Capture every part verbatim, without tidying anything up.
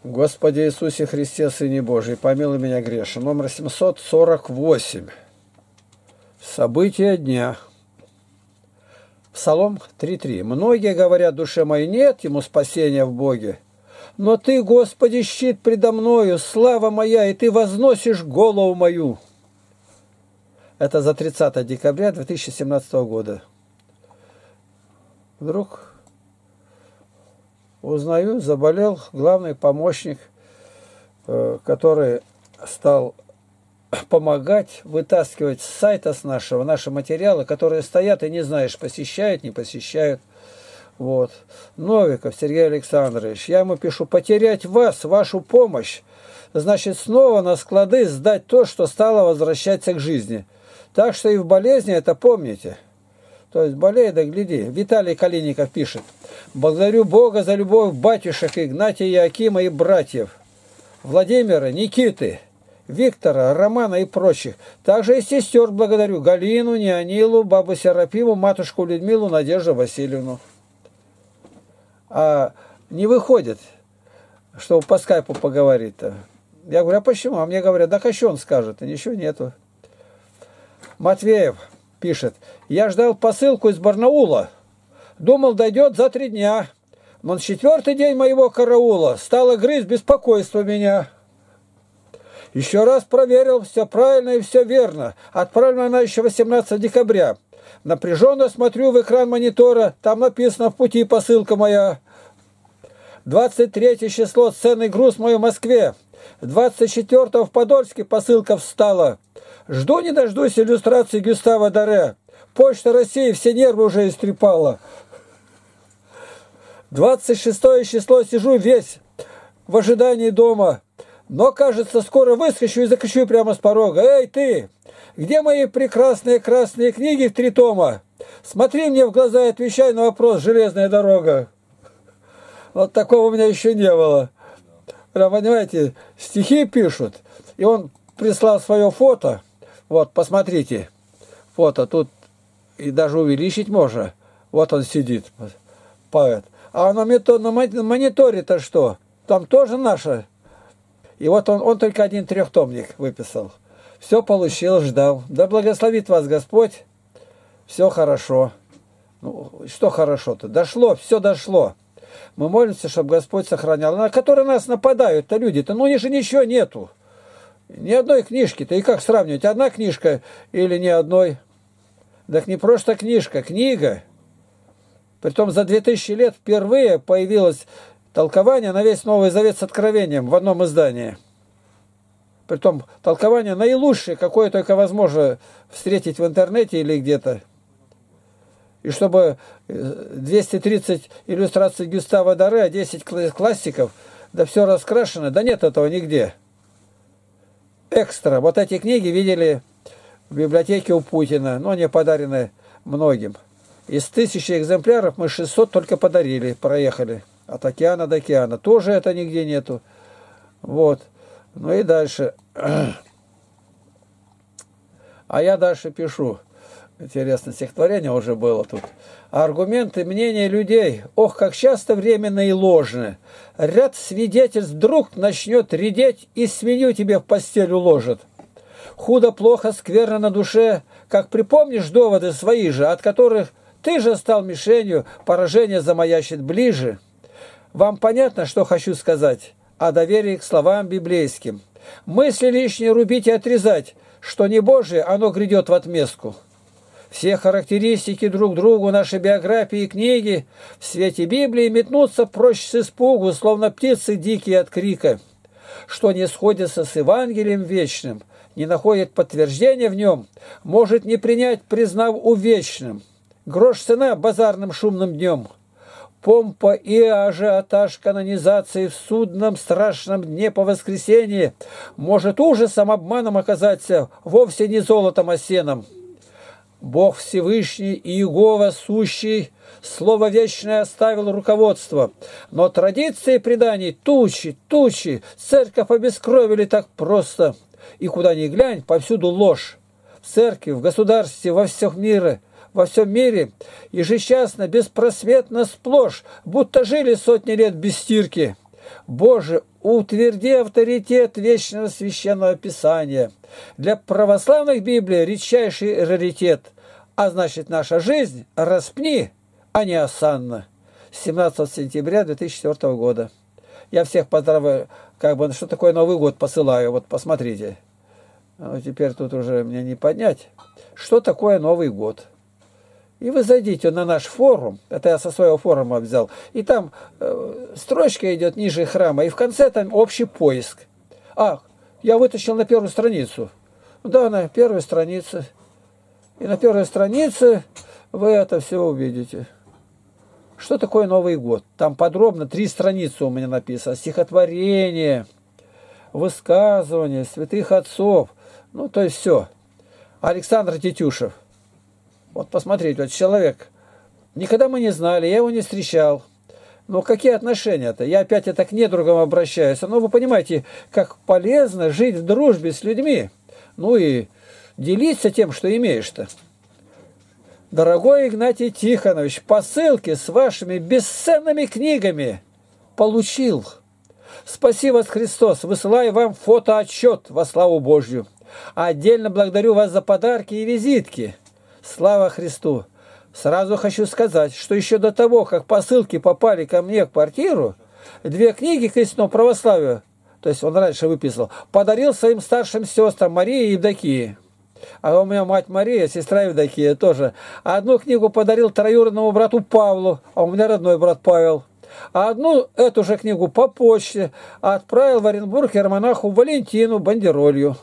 Господи Иисусе Христе, Сыне Божий, помилуй меня грешен. Номер семьсот сорок восемь. События дня. Псалом три три. Многие говорят душе моей, нет ему спасения в Боге. Но Ты, Господи, щит предо мною, слава моя, и Ты возносишь голову мою. Это за тридцатое декабря две тысячи семнадцатого года. Вдруг узнаю, заболел главный помощник, который стал помогать вытаскивать с сайта с нашего наши материалы, которые стоят и не знаешь, посещают, не посещают. Вот. Новиков Сергей Александрович, я ему пишу: потерять вас, вашу помощь, значит снова на склады сдать то, что стало возвращаться к жизни. Так что и в болезни это помните. То есть болей, да гляди. Виталий Калиников пишет: благодарю Бога за любовь батюшек Игнатия, Иоакима и братьев, Владимира, Никиты, Виктора, Романа и прочих. Также и сестер благодарю: Галину, Неонилу, бабу Серафиму, матушку Людмилу, Надежду Васильевну. А не выходит, чтобы по скайпу поговорить-то. Я говорю: а почему? А мне говорят: да что он скажет, и ничего нету. Матвеев пишет: я ждал посылку из Барнаула. Думал, дойдет за три дня. Но на четвертый день моего караула стало грызть беспокойство меня. Еще раз проверил, все правильно и все верно. Отправлена она еще восемнадцатого декабря. Напряженно смотрю в экран монитора. Там написано: в пути посылка моя. двадцать третье число ценный груз мой в Москве. двадцать четвёртого в Подольске посылка встала. Жду не дождусь иллюстрации Гюстава Доре. Почта России все нервы уже истрепала. двадцать шестое число сижу весь в ожидании дома. Но, кажется, скоро выскочу и закричу прямо с порога: эй, ты! Где мои прекрасные красные книги в три тома? Смотри мне в глаза и отвечай на вопрос: железная дорога. Вот такого у меня еще не было. Прям, понимаете, стихи пишут. И он прислал свое фото. Вот, посмотрите. Фото тут и даже увеличить можно. Вот он сидит, поэт. А на мониторе-то что? Там тоже наше. И вот он, он только один трехтомник выписал. Все получил, ждал. Да благословит вас Господь. Все хорошо. Ну, что хорошо-то? Дошло, все дошло. Мы молимся, чтобы Господь сохранял. На которые нас нападают-то люди-то, ну, у них же ничего нету. Ни одной книжки-то. И как сравнивать? Одна книжка или ни одной? Так не просто книжка, книга. Притом за две тысячи лет впервые появилось толкование на весь Новый Завет с откровением в одном издании. Притом толкование наилучшее, какое только возможно встретить в интернете или где-то. И чтобы двести тридцать иллюстраций Гюстава Доре, десять классиков, да все раскрашено, да нет этого нигде. Экстра. Вот эти книги видели в библиотеке у Путина, но они подарены многим. Из тысячи экземпляров мы шестьсот только подарили, проехали. От океана до океана. Тоже это нигде нету. Вот. Ну и дальше. А я дальше пишу. Интересно, стихотворение уже было тут. Аргументы, мнения людей. Ох, как часто временно и ложны. Ряд свидетельств вдруг начнет редеть и свинью тебе в постель уложит. Худо-плохо, скверно на душе, как припомнишь доводы свои же, от которых ты же стал мишенью, поражение замаячит ближе. Вам понятно, что хочу сказать о доверии к словам библейским? Мысли лишние рубить и отрезать, что не Божие, оно грядет в отместку. Все характеристики друг другу, наши биографии и книги в свете Библии метнутся прочь с испугу, словно птицы дикие от крика. Что не сходится с Евангелием вечным, не находит подтверждения в нем, может не принять, признав увечным. Грош цена базарным шумным днем. Помпа и ажиотаж канонизации в судном страшном дне по воскресенье может ужасом, обманом оказаться, вовсе не золотом, а сеном. Бог Всевышний и Иегова сущий, слово вечное оставил руководство. Но традиции преданий тучи, тучи, церковь обескровили так просто. И куда ни глянь, повсюду ложь. В церкви, в государстве, во всем мире, во всем мире ежечасно, беспросветно сплошь, будто жили сотни лет без стирки. Боже, утверди авторитет вечного священного писания. Для православных Библии редчайший раритет, а значит наша жизнь распни, а не осанна. семнадцатого сентября две тысячи четвёртого года. Я всех поздравляю, как бы, что такое Новый год посылаю, вот посмотрите. Ну, теперь тут уже мне не поднять. Что такое Новый год? И вы зайдите на наш форум, это я со своего форума взял, и там э, строчка идет ниже храма, и в конце там общий поиск. А, я вытащил на первую страницу. Да, на первой странице. И на первой странице вы это все увидите. Что такое Новый год? Там подробно три страницы у меня написано. Стихотворение, высказывания святых отцов. Ну, то есть все. Александр Тетюшев. Вот посмотрите, вот человек. Никогда мы не знали, я его не встречал. Но какие отношения-то? Я опять это к недругам обращаюсь. Но вы понимаете, как полезно жить в дружбе с людьми. Ну и делиться тем, что имеешь-то. Дорогой Игнатий Тихонович, посылки с вашими бесценными книгами получил. Спаси вас, Христос, высылаю вам фотоотчет во славу Божью. Отдельно благодарю вас за подарки и визитки. Слава Христу! Сразу хочу сказать, что еще до того, как посылки попали ко мне в квартиру, две книги к истинному православию, то есть он раньше выписал, подарил своим старшим сестрам Марии и Евдокии. А у меня мать Мария, сестра Евдокия тоже. А одну книгу подарил троюродному брату Павлу, а у меня родной брат Павел. А одну эту же книгу по почте отправил в Оренбург иеромонаху Валентину бандеролью.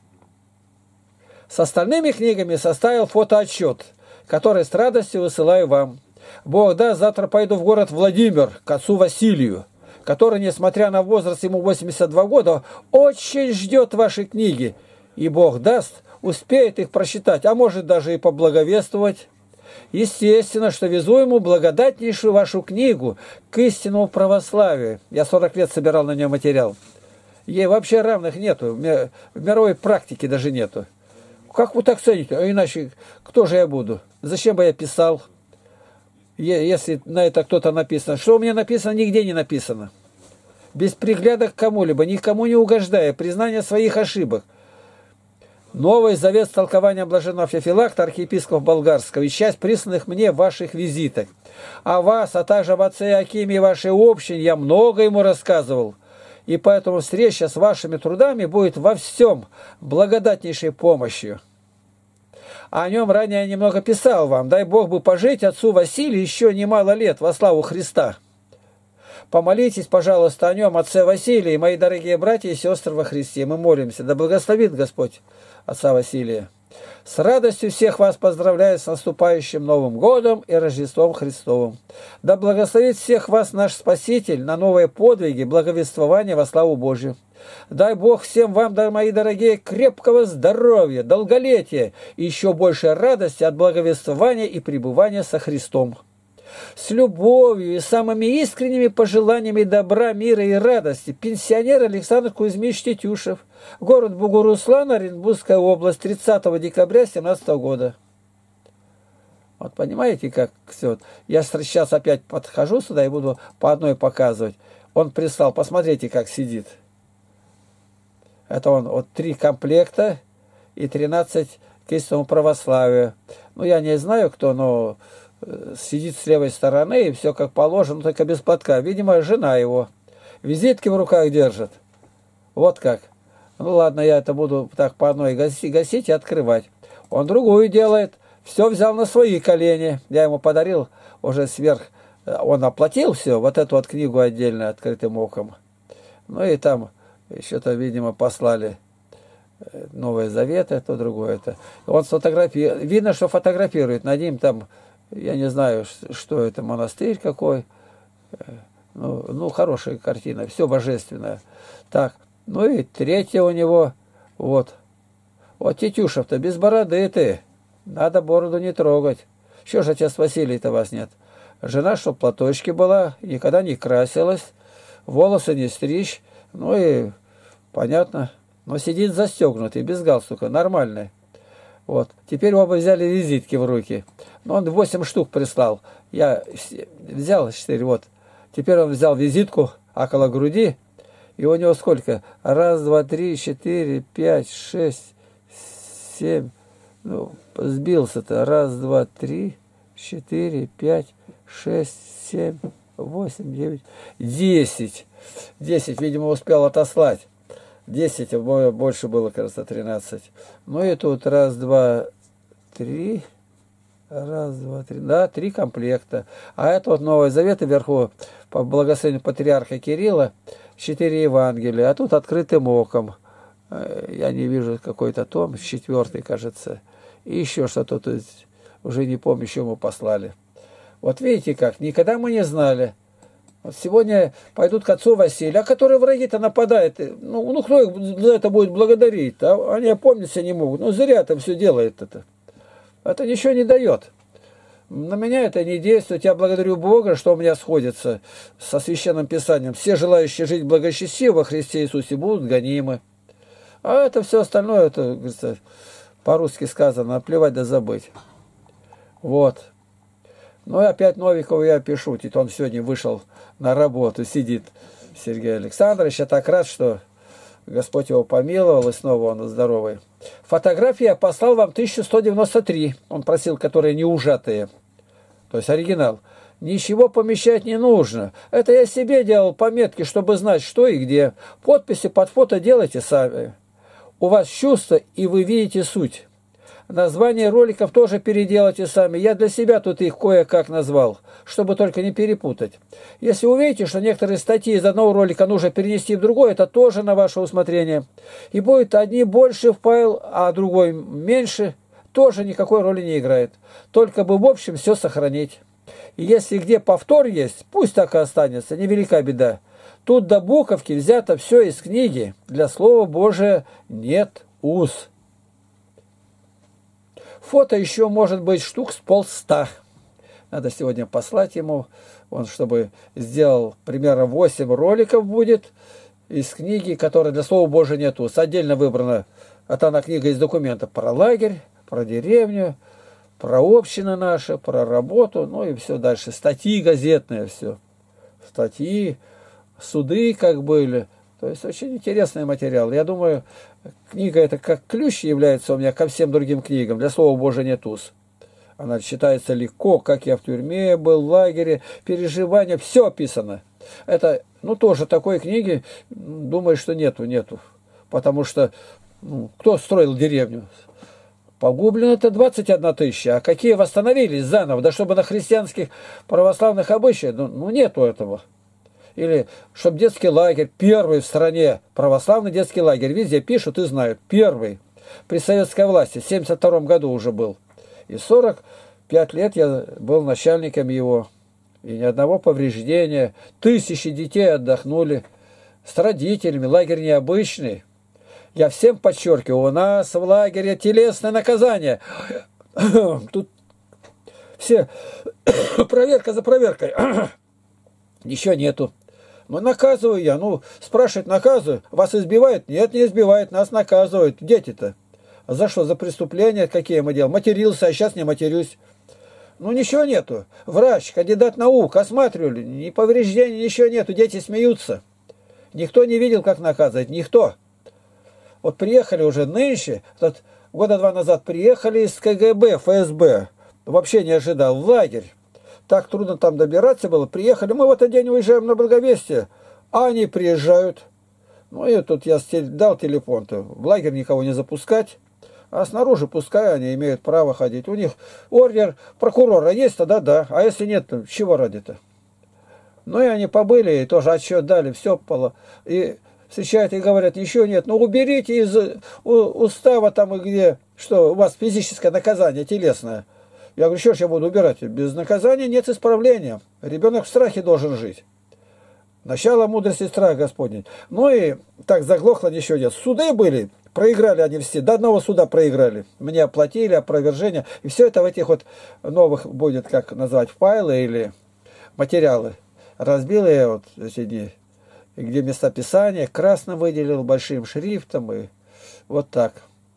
С остальными книгами составил фотоотчет, который с радостью высылаю вам. Бог даст, завтра пойду в город Владимир к отцу Василию, который, несмотря на возраст, ему восемьдесят два года, очень ждет ваши книги. И Бог даст, успеет их прочитать, а может даже и поблаговествовать. Естественно, что везу ему благодатнейшую вашу книгу к истинному православию. Я сорок лет собирал на нее материал. Ей вообще равных нету, в мировой практике даже нету. Как вы так цените? А иначе кто же я буду? Зачем бы я писал, если на это кто-то написано? Что у меня написано, нигде не написано. Без пригляда к кому-либо, никому не угождая, признание своих ошибок. Новый завет с толкованием блаженного Феофилакта, архиепископа Болгарского, и часть присланных мне ваших визиток. О вас, а также об отце Иакиме и вашей общине я много ему рассказывал. И поэтому встреча с вашими трудами будет во всем благодатнейшей помощью. О нем ранее я немного писал вам. Дай Бог бы пожить отцу Василию еще немало лет во славу Христа. Помолитесь, пожалуйста, о нем, отце Василии, мои дорогие братья и сестры во Христе. Мы молимся. Да благословит Господь отца Василия. С радостью всех вас поздравляю с наступающим Новым годом и Рождеством Христовым. Да благословит всех вас наш Спаситель на новые подвиги, благовествования во славу Божью. Дай Бог всем вам, да, мои дорогие, крепкого здоровья, долголетия и еще большей радости от благовествования и пребывания со Христом. С любовью и самыми искренними пожеланиями добра, мира и радости пенсионер Александр Кузьмич Тетюшев, город Бугуруслан, Оренбургская область, тридцатого декабря две тысячи семнадцатого года. Вот понимаете, как все. Я сейчас опять подхожу сюда и буду по одной показывать. Он прислал, посмотрите, как сидит. Это он, вот три комплекта и тринадцать к истинному православию. Ну, я не знаю, кто, но сидит с левой стороны, и все как положено, только без платка. Видимо, жена его. Визитки в руках держит. Вот как. Ну ладно, я это буду так по одной гасить, гасить и открывать. Он другую делает. Все взял на свои колени. Я ему подарил уже сверх. Он оплатил все. Вот эту вот книгу отдельно открытым оком. Ну и там еще-то, видимо, послали Новые Заветы, то другое. Это. Он сфотографирует. Видно, что фотографирует. Над ним там, я не знаю, что это, монастырь какой. Ну, ну хорошая картина. Все божественное. Так. Ну и третье у него. Вот. Вот Тетюшев-то без бороды ты. Надо бороду не трогать. Что же отец Василий-то вас нет? Жена, чтоб в платочке была, никогда не красилась, волосы не стричь. Ну и понятно. Но сидит застегнутый, без галстука, нормальный. Вот. Теперь оба взяли визитки в руки. Ну, он восемь штук прислал. Я взял четыре, вот. Теперь он взял визитку около груди. И у него сколько? Раз, два, три, четыре, пять, шесть, семь. Ну, сбился-то. Раз, два, три, четыре, пять, шесть, семь, восемь, девять, десять. Десять, видимо, успел отослать. Десять, а больше было, кажется, тринадцать. Ну и тут раз, два, три. Раз, два, три. Да, три комплекта. А это вот Новый Завет вверху, по благословению патриарха Кирилла, четыре Евангелия. А тут открытым оком. Я не вижу какой-то том, четвертый, кажется. И еще что-то тут, уже не помню, что ему послали. Вот видите как, никогда мы не знали. Вот сегодня пойдут к отцу Василию, а которые враги-то нападают. Ну, ну, кто их за это будет благодарить? А они опомниться не могут. Ну, зря там все делает это. Это ничего не дает. На меня это не действует. Я благодарю Бога, что у меня сходится со Священным Писанием. Все желающие жить благочестиво во Христе Иисусе будут гонимы. А это все остальное, это, говорится, по-русски сказано, наплевать да забыть. Вот. Ну и опять Новикову я пишу. Тит он сегодня вышел на работу, сидит Сергей Александрович. Я так рад, что Господь его помиловал, и снова он здоровый. Фотографии я послал вам тысячу сто девяносто три. Он просил, которые не ужатые. То есть оригинал. Ничего помещать не нужно. Это я себе делал пометки, чтобы знать, что и где. Подписи под фото делайте сами. У вас чувство, и вы видите суть. Название роликов тоже переделайте сами. Я для себя тут их кое-как назвал, чтобы только не перепутать. Если увидите, что некоторые статьи из одного ролика нужно перенести в другой, это тоже на ваше усмотрение. И будет одни больше в файл, а другой меньше, тоже никакой роли не играет. Только бы в общем все сохранить. И если где повтор есть, пусть так и останется, невелика беда. Тут до буковки взято все из книги. Для Слова Божия нет уз. Фото еще может быть штук с полста. Надо сегодня послать ему, он чтобы сделал примерно восемь роликов будет из книги, которая для Слова Божия нет уз. Отдельно выбрана, это она книга из документов про лагерь, про деревню, про общину нашу, про работу, ну и все дальше. Статьи газетные, все. Статьи, суды как были. То есть очень интересный материал. Я думаю, книга эта как ключ является у меня ко всем другим книгам. Для Слова Божия нет уз. Она читается легко, как я в тюрьме был, в лагере, переживания, все описано. Это, ну, тоже такой книги, думаю, что нету, нету. Потому что, ну, кто строил деревню? Погублено-то двадцать одна тысяча, а какие восстановились заново? Да чтобы на христианских православных обычаях, ну, ну нету этого. Или, чтобы детский лагерь, первый в стране, православный детский лагерь, везде пишут и знают, первый, при советской власти, в семьдесят втором году уже был. И сорок пять лет я был начальником его, и ни одного повреждения, тысячи детей отдохнули, с родителями, лагерь необычный. Я всем подчеркиваю, у нас в лагере телесное наказание. Тут все проверка за проверкой. Ничего нету. Ну, наказываю я. Ну, спрашивать, наказываю. Вас избивают? Нет, не избивают, нас наказывают. Дети-то. А за что? За преступления какие мы делаем? Матерился, а сейчас не матерюсь. Ну, ничего нету. Врач, кандидат наук, осматривали. Ни повреждений, ничего нету. Дети смеются. Никто не видел, как наказывать. Никто. Вот приехали уже нынче, вот, года два назад приехали из ка гэ бэ, эф эс бэ. Вообще не ожидал. В лагерь. Так трудно там добираться было. Приехали, мы в этот день уезжаем на Благовестие, а они приезжают. Ну и тут я дал телефон-то. В лагерь никого не запускать, а снаружи пускай они имеют право ходить. У них ордер прокурора есть, тогда да. А если нет, то чего ради-то? Ну и они побыли, и тоже отчет дали, все поло. И встречают и говорят, еще нет. Ну уберите из устава там и где, что у вас физическое наказание телесное. Я говорю, что ж я буду убирать? Без наказания нет исправления. Ребенок в страхе должен жить. Начало мудрости страх Господень. Ну и так заглохло, ничего нет. Суды были, проиграли они все. До одного суда проиграли. Мне оплатили, опровержение. И все это в этих вот новых будет, как назвать, файлы или материалы. Разбил я вот эти дни, где местописание красно выделил большим шрифтом. И вот так.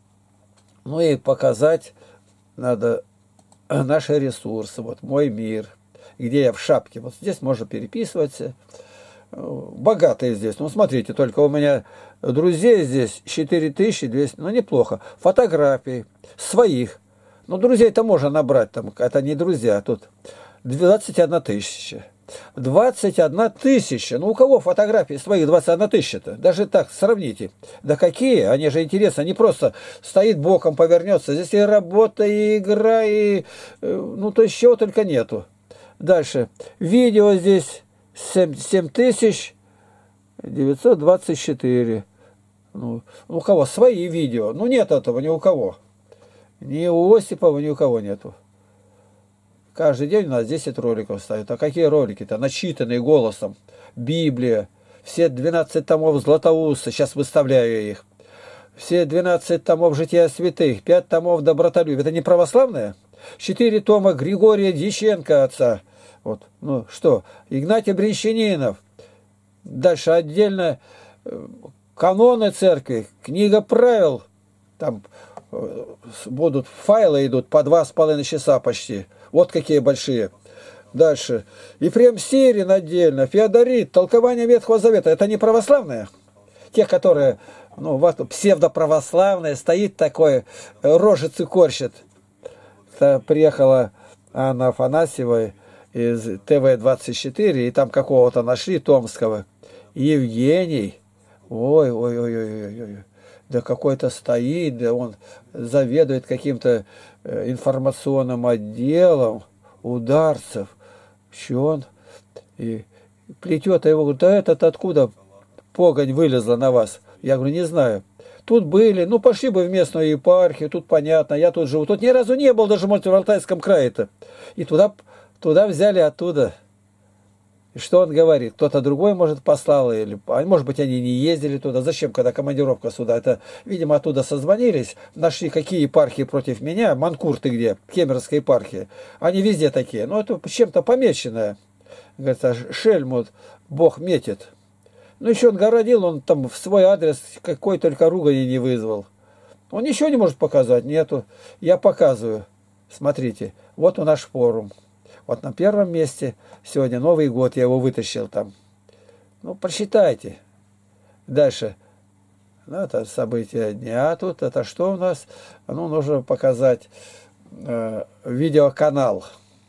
Ну и показать надо наши ресурсы, вот мой мир, где я в шапке. Вот здесь можно переписываться. богатые здесь. Ну, смотрите, только у меня друзей здесь четыре тысячи двести, ну, неплохо. Фотографий своих. Ну, друзей-то можно набрать, там, это не друзья, тут двадцать одна тысяча. двадцать одна тысяча. Ну, у кого фотографии своих двадцать одна тысяча-то? Даже так, сравните. Да какие? Они же интересны. Не просто стоит боком, повернется. Здесь и работа, и игра, и... Ну, то есть чего только нету. Дальше. Видео здесь семь тысяч девятьсот двадцать четыре. Ну, у кого? Свои видео. Ну, нет этого ни у кого. Ни у Осипова, ни у кого нету. Каждый день у нас десять роликов ставят. А какие ролики-то? Начитанные голосом. Библия. Все двенадцать томов Златоуста. Сейчас выставляю их. Все двенадцать томов Жития святых. пять томов Добротолюбия. Это не православные? четыре тома Григория Дьяченко отца. Вот. Ну что? Игнатий Бринчанинов. Дальше отдельно каноны церкви. Книга правил. Там будут файлы идут по два с половиной часа почти. Вот какие большие. Дальше. Ефрем Сирин отдельно. Феодорит. Толкование Ветхого Завета. Это не православные? Те, которые, ну, вот псевдоправославные, стоит такой, рожицы корчит. Приехала Анна Афанасьева из тэ вэ двадцать четыре, и там какого-то нашли Томского. Евгений. Ой, ой, ой, ой, ой, ой. Да какой-то стоит, да он заведует каким-то информационным отделом, Ударцев. Что он? И плетет, а его говорит, да этот откуда погонь вылезла на вас? Я говорю, не знаю. Тут были, ну пошли бы в местную епархию, тут понятно, я тут живу. Тут ни разу не был, даже, может, в Алтайском крае-то. И туда, туда взяли оттуда. И что он говорит? Кто-то другой, может, послал, или, может быть, они не ездили туда. Зачем, когда командировка сюда? Это, видимо, оттуда созвонились, нашли, какие епархии против меня. Манкур ты где? Кемеровская епархия. Они везде такие. Ну, это чем-то помеченное. Говорится, шельмут Бог метит. Ну, еще он городил, он там в свой адрес какой только ругани не вызвал. Он ничего не может показать, нету. Я показываю. Смотрите, вот у наш форум. Вот на первом месте сегодня Новый год, я его вытащил там. Ну, прочитайте. Дальше. Ну, это события дня тут. Это что у нас? Ну, нужно показать э, видеоканал.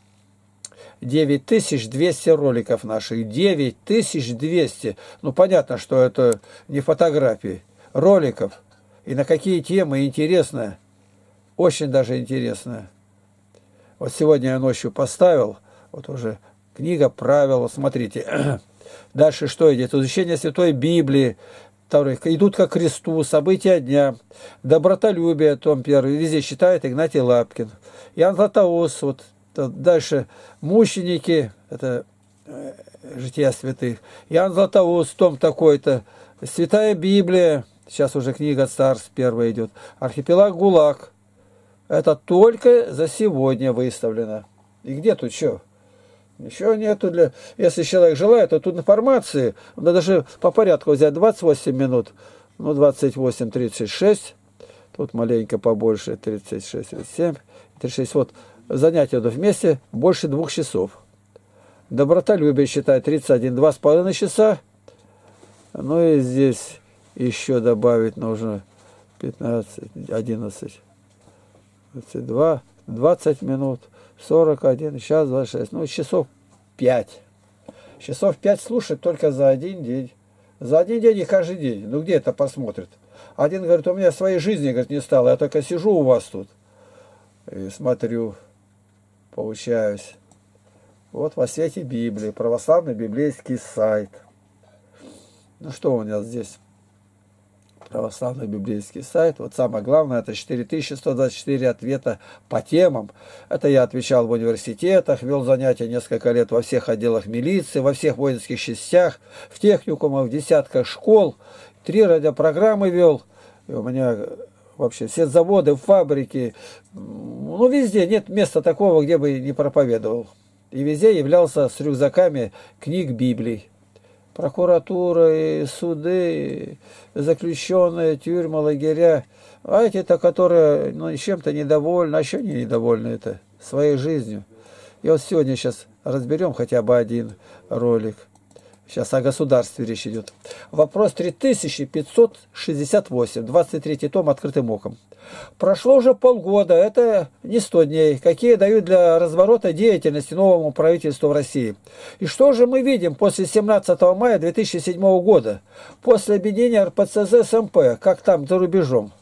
девять тысяч двести роликов наших. девять тысяч двести. Ну, понятно, что это не фотографии. Роликов. И на какие темы интересно. Очень даже интересно. Вот сегодня я ночью поставил, вот уже книга правил, смотрите. Дальше что идет? Изучение Святой Библии, второй, идут ко кресту, события дня, добротолюбие, том первый, везде читает Игнатий Лапкин. Иоанн Златоуст, вот дальше мученики, это Жития святых. Иоанн Златоуст, том такой-то, Святая Библия, сейчас уже книга Царств первая идет, архипелаг ГУЛАГ. Это только за сегодня выставлено. И где тут что? Ничего нету. Для... Если человек желает, то тут информации. Надо даже по порядку взять двадцать восемь минут. Ну, двадцать восемь, тридцать шесть. Тут маленько побольше. тридцать шесть, тридцать семь, тридцать шесть. Вот занятия вместе больше двух часов. Добротолюбие считает тридцать один, два с половиной часа. Ну и здесь еще добавить нужно пятнадцать, одиннадцать. двадцать два, двадцать минут, сорок один, час двадцать шесть, ну, часов пять. Часов пять слушать только за один день. За один день и каждый день. Ну, где это посмотрит? Один говорит, у меня своей жизни, говорит, не стало, я только сижу у вас тут. И смотрю, поучаюсь. Вот во свете Библии, православный библейский сайт. Ну, что у нас здесь? Православный библейский сайт. Вот самое главное, это четыре тысячи сто двадцать четыре ответа по темам. Это я отвечал в университетах, вел занятия несколько лет во всех отделах милиции, во всех воинских частях, в техникумах, в десятках школ. Три радиопрограммы вел. И у меня вообще все заводы, фабрики. Ну, везде нет места такого, где бы не проповедовал. И везде являлся с рюкзаками книг Библии. Прокуратура, и суды, и заключенные, тюрьмы, лагеря. А эти-то, которые ну, чем-то недовольны, а еще не недовольны это, своей жизнью. И вот сегодня сейчас разберем хотя бы один ролик. Сейчас о государстве речь идет. Вопрос три тысячи пятьсот шестьдесят восемь, двадцать третий том «Открытым оком». Прошло уже полгода, это не сто дней, какие дают для разворота деятельности новому правительству в России. И что же мы видим после семнадцатого мая две тысячи седьмого года, после объединения эр пэ цэ зэ с эм пэ, как там за рубежом?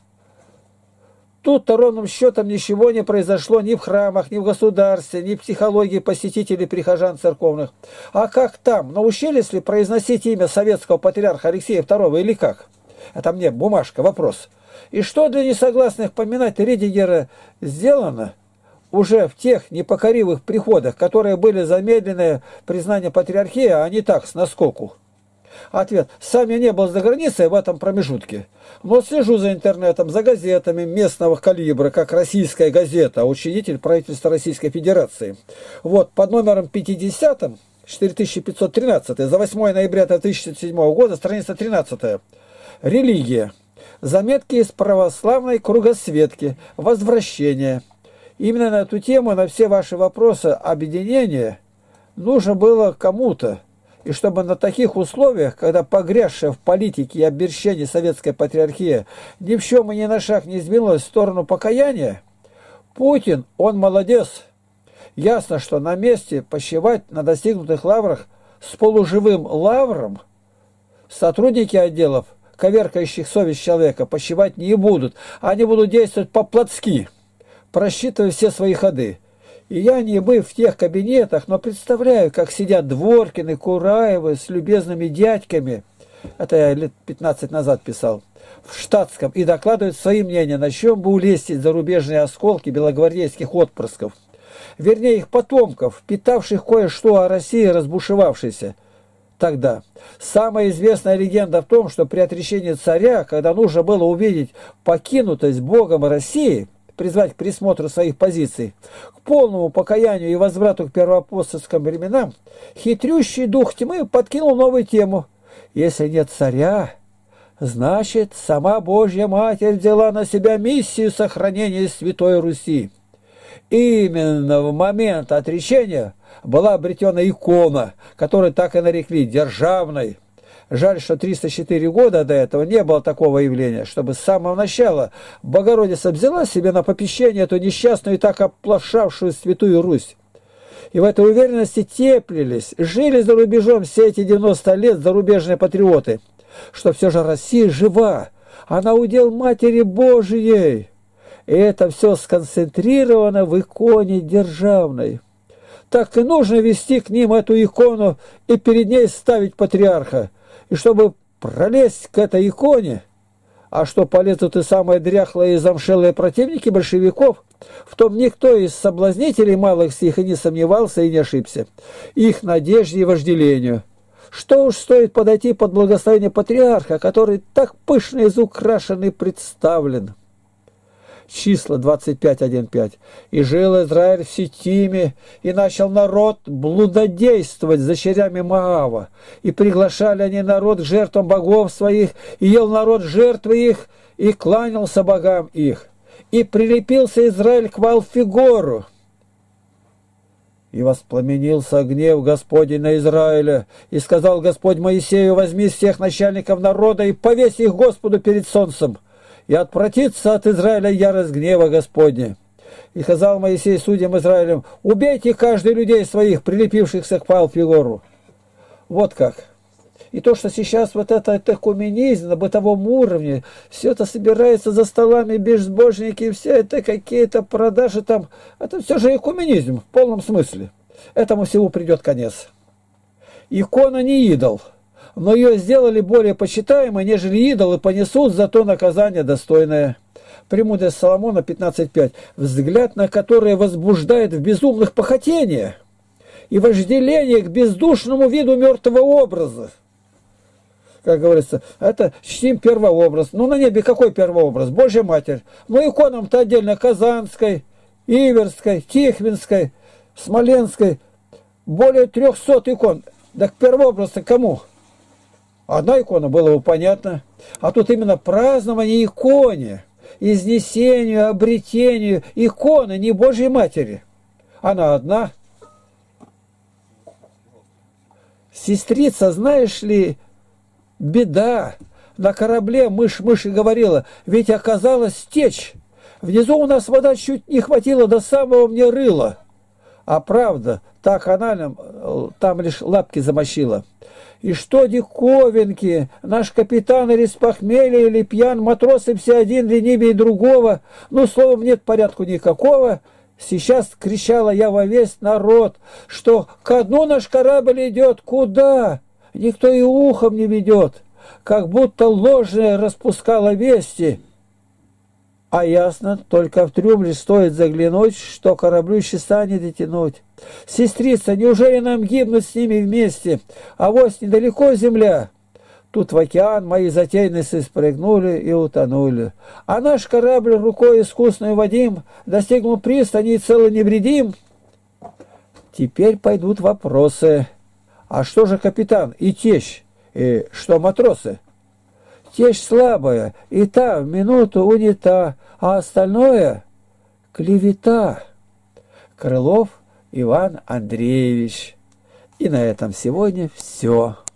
Тут-то ровным счетом ничего не произошло ни в храмах, ни в государстве, ни в психологии посетителей прихожан церковных. А как там? Научились ли произносить имя советского патриарха Алексея второго или как? Это мне бумажка, вопрос. И что для несогласных поминать Ридигера сделано уже в тех непокоривых приходах, которые были замедлены признание патриархии, а не так, с наскоку? Ответ. Сам я не был за границей в этом промежутке, но слежу за интернетом, за газетами местного калибра, как «Российская газета», учредитель правительства Российской Федерации. Вот, под номером пятидесятым, четыре тысячи пятьсот тринадцать, за восьмое ноября две тысячи седьмого года, страница тринадцатая. Религия. Заметки из православной кругосветки. Возвращение. Именно на эту тему, на все ваши вопросы объединения нужно было кому-то. И чтобы на таких условиях, когда погрязшая в политике и обещании советская патриархия ни в чем и ни на шаг не сдвинулась в сторону покаяния, Путин, он молодец. Ясно, что на месте почивать на достигнутых лаврах с полуживым лавром сотрудники отделов, коверкающих совесть человека, почивать не будут. Они будут действовать по-плотски, просчитывая все свои ходы. И я, не быв в тех кабинетах, но представляю, как сидят Дворкины, Кураевы с любезными дядьками, это я лет пятнадцать назад писал, в штатском, и докладывают свои мнения, на чем бы улестить зарубежные осколки белогвардейских отпрысков. Вернее, их потомков, питавших кое-что о России, разбушевавшейся тогда. Самая известная легенда в том, что при отречении царя, когда нужно было увидеть покинутость Богом России, призвать к присмотру своих позиций, к полному покаянию и возврату к первоапостольским временам, хитрющий дух тьмы подкинул новую тему. Если нет царя, значит, сама Божья Матерь взяла на себя миссию сохранения Святой Руси. Именно в момент отречения была обретена икона, которую так и нарекли державной. Жаль, что триста четыре года до этого не было такого явления, чтобы с самого начала Богородица взяла себе на попечение эту несчастную и так оплошавшую Святую Русь. И в этой уверенности теплились, жили за рубежом все эти девяносто лет зарубежные патриоты, что все же Россия жива, она удел Матери Божией. И это все сконцентрировано в иконе державной. Так и нужно вести к ним эту икону и перед ней ставить патриарха. И чтобы пролезть к этой иконе, а что полезут и самые дряхлые и замшелые противники большевиков, в том никто из соблазнителей малых сих и не сомневался и не ошибся. Их надежде и вожделению. Что уж стоит подойти под благословение патриарха, который так пышно изукрашен и представлен. Числа двадцать пять, один, пять. «И жил Израиль в Ситиме, и начал народ блудодействовать с дочерями Моава. И приглашали они народ к жертвам богов своих, и ел народ жертвы их, и кланялся богам их. И прилепился Израиль к Ваалфигору. И воспламенился гнев Господень на Израиля, и сказал Господь Моисею: возьми всех начальников народа и повесь их Господу перед солнцем, и отвратится от Израиля ярость гнева Господня. И сказал Моисей судьям Израилем: убейте каждый людей своих, прилепившихся к Ваалфигору». Вот как. И то, что сейчас вот это, это экуменизм на бытовом уровне, все это собирается за столами безбожники, все это какие-то продажи там, это все же экуменизм в полном смысле. Этому всему придет конец. Икона не идол, но ее сделали более почитаемой, нежели идолы понесут за то наказание достойное. Премудрость Соломона пятнадцать пять. Взгляд, на который возбуждает в безумных похотения и вожделение к бездушному виду мертвого образа. Как говорится, это чтим первообраз. Ну, на небе какой первообраз? Божья Матерь. Ну, иконам-то отдельно Казанской, Иверской, Тихвинской, Смоленской. Более трехсот икон. Так первообраз-то кому? Одна икона, было бы понятно. А тут именно празднование иконе, изнесению, обретению иконы, не Божьей Матери. Она одна. Сестрица, знаешь ли, беда. На корабле мышь-мышь и говорила, ведь оказалось течь. Внизу у нас вода чуть не хватило до самого мне рыла. А правда, так она нам, там лишь лапки замочила. И что диковинки, наш капитан или с похмелья, или пьян, матросы все один ленивее другого, ну, словом, нет порядку никакого. Сейчас кричала я во весь народ, что ко дну наш корабль идет, куда? Никто и ухом не ведет, как будто ложное распускало вести. А ясно, только в трюм лишь стоит заглянуть, что кораблю часа не дотянуть. Сестрица, неужели нам гибнуть с ними вместе? Авось недалеко земля. Тут в океан мои затейницы спрыгнули и утонули. А наш корабль рукой искусной Вадим достигнул пристани цело невредим. Теперь пойдут вопросы. А что же капитан и тещ? И что матросы? Течь слабая, и та в минуту унята, а остальное — клевета. Крылов Иван Андреевич. И на этом сегодня все.